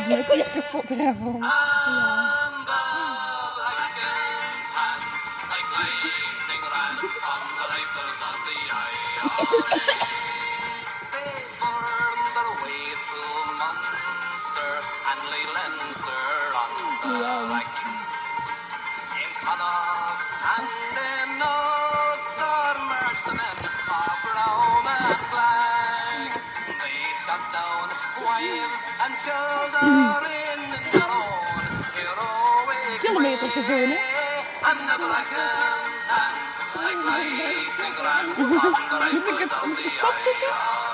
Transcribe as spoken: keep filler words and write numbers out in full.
net iets gestotterd soms. Ja. Kilometer per zone. Moet ik het op de stap zetten?